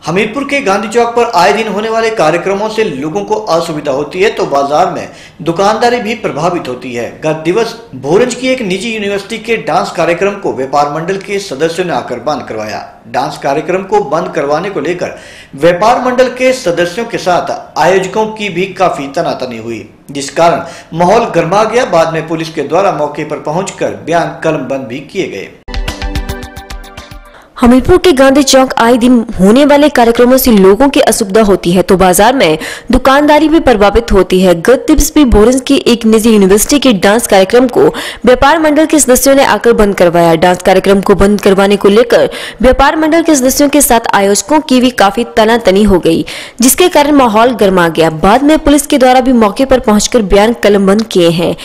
हमीरपुर के गांधी चौक पर आए दिन होने वाले कार्यक्रमों से लोगों को असुविधा होती है तो बाजार में दुकानदारी भी प्रभावित होती है। गत दिवस भोरंज की एक निजी यूनिवर्सिटी के डांस कार्यक्रम को व्यापार मंडल के सदस्यों ने आकर बंद करवाया। डांस कार्यक्रम को बंद करवाने को लेकर व्यापार मंडल के सदस्यों के साथ आयोजकों की भी काफी तनातनी हुई, जिस कारण माहौल गर्मा गया। बाद में पुलिस के द्वारा मौके पर पहुंचकर बयान कलमबंद भी किए गए। हमीरपुर के गांधी चौक आए दिन होने वाले कार्यक्रमों से लोगों की असुविधा होती है तो बाजार में दुकानदारी भी प्रभावित होती है। गत दिवस भी भोरंज की एक निजी यूनिवर्सिटी के डांस कार्यक्रम को व्यापार मंडल के सदस्यों ने आकर बंद करवाया। डांस कार्यक्रम को बंद करवाने को लेकर व्यापार मंडल के सदस्यों के साथ आयोजकों की भी काफी तनातनी हो गई, जिसके कारण माहौल गर्मा गया। बाद में पुलिस के द्वारा भी मौके पर पहुंचकर बयान कलमबंद किए हैं।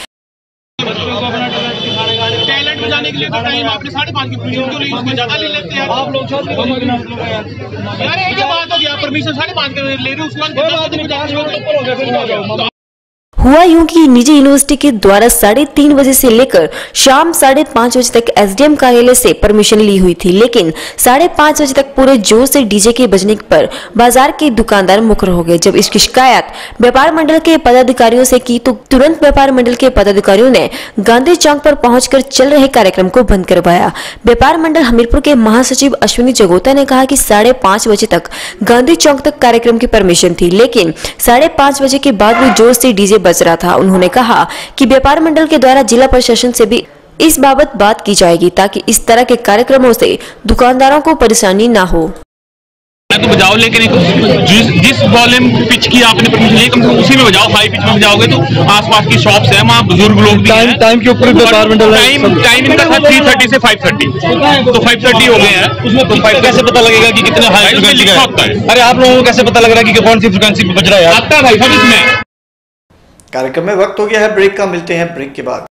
जाने के लिए तो टाइम आपने 5:30 की फिल्म क्यों नहीं, उसमें ज्यादा ले लेते हैं आप लोग। यार एक बात हो गया, परमिशन 5:30 के ले रहे हो, उसके बाद हुआ यूं कि निजी यूनिवर्सिटी के द्वारा 3:30 बजे से लेकर शाम 5:30 बजे तक एसडीएम कार्यालय से परमिशन ली हुई थी, लेकिन 5:30 बजे तक पूरे जोर से डीजे के बजने पर बाजार के दुकानदार मुकर हो गए। जब इसकी शिकायत व्यापार मंडल के पदाधिकारियों से की तो तुरंत व्यापार मंडल के पदाधिकारियों ने गांधी चौक पर पहुंचकर चल रहे कार्यक्रम को बंद करवाया। व्यापार मंडल हमीरपुर के महासचिव अश्विनी जगोता ने कहा कि 5:30 बजे तक गांधी चौक तक कार्यक्रम की परमिशन थी, लेकिन 5:30 बजे के बाद भी जोर से डीजे बज रहा था। उन्होंने कहा कि व्यापार मंडल के द्वारा जिला प्रशासन से भी इस बाबत बात की जाएगी ताकि इस तरह के कार्यक्रमों से दुकानदारों को परेशानी ना हो। तो बजाओ, लेकिन जिस वॉल्यूम पिच की आपने परमिशन ली कम उसी में बजाओ। हाई पिच में बजाओगे तो आसपास की शॉप्स है, वहाँ बुजुर्ग लोग भी हैं। टाइम के ऊपर व्यापार मंडल टाइम इनका था 3:30 से 5:30, तो 5:30 हो गए हैं। उसमें तो कैसे पता लगेगा कि कितने हाई फ्रीक्वेंसी का है? अरे आप लोगों को कैसे पता लग रहा है कि कौन सी फ्रीक्वेंसी पे बज रहा है? आता है भाई साहब इसमें। कार्यक्रम में वक्त हो गया है ब्रेक का, मिलते हैं ब्रेक के बाद।